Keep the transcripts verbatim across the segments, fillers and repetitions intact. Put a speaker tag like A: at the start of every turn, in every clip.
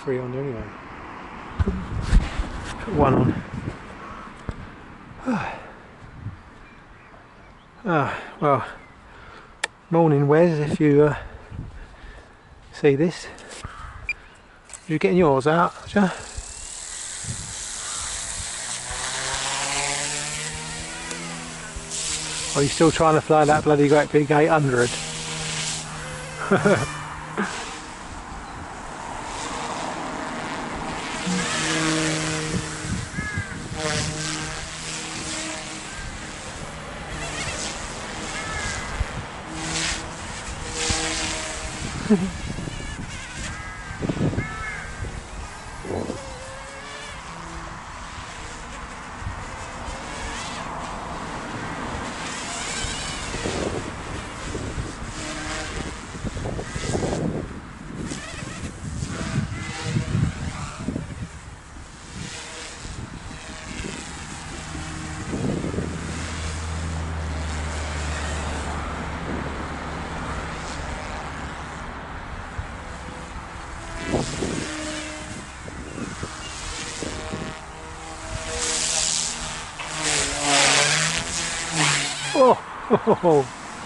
A: three on there anyway. Put one on. Ah, well, morning Wes, if you uh, see this. You're getting yours out, aren't you? Or are you still trying to fly that bloody great big eight hundred? Oh!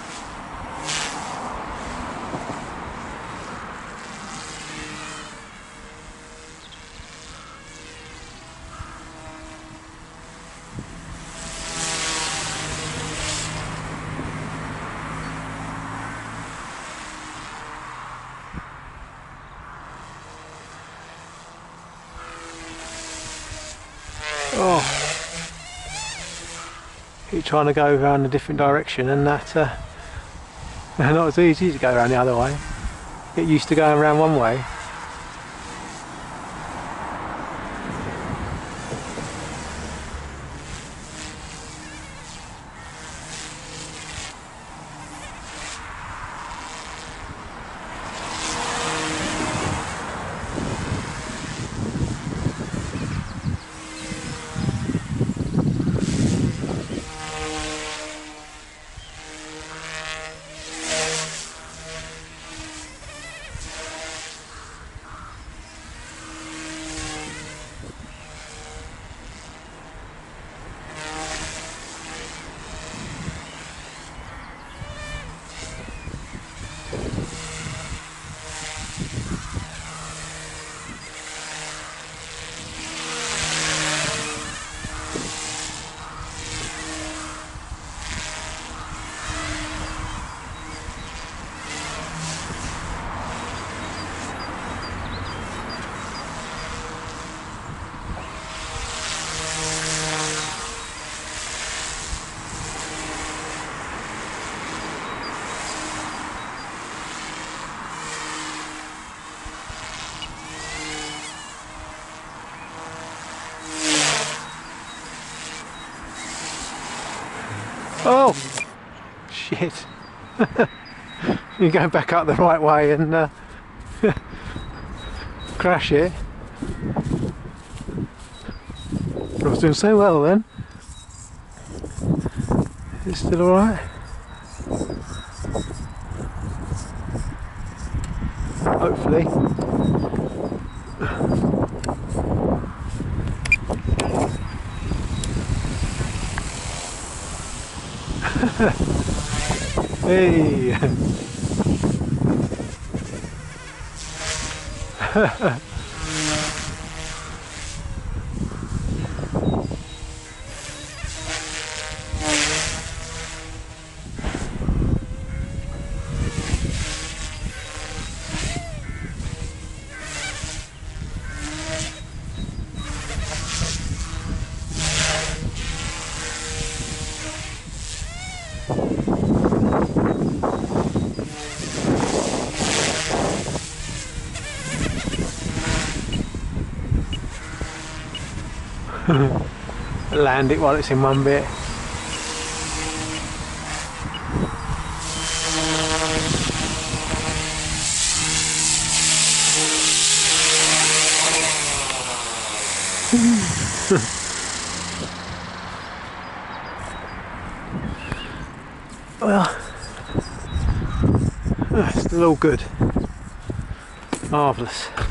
A: Oh! Keep trying to go around a different direction, and that uh, not as easy to go around the other way. Get used to going around one way. Oh! Shit! You're going back up the right way and uh, crash it. I was doing so well then. Is it still alright? Hopefully. Hey! Land it while it's in one bit. Well, it's still all good. Marvellous.